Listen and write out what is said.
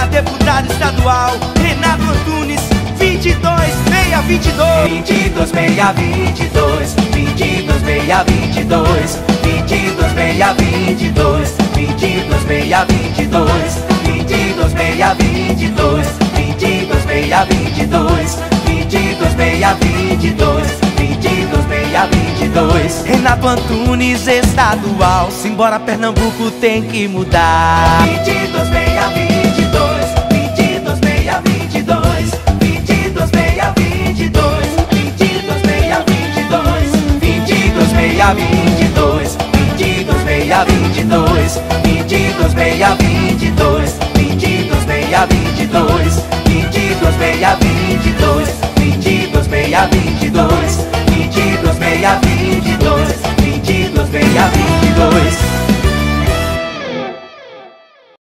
deputado estadual, Renato Antunes, 22.622. 22.622, 22.622, 22.622, 22.622, 22.622, 22.622, 22.622, 22.622. Renato Antunes estadual, simbora Pernambuco tem que mudar. 22.622.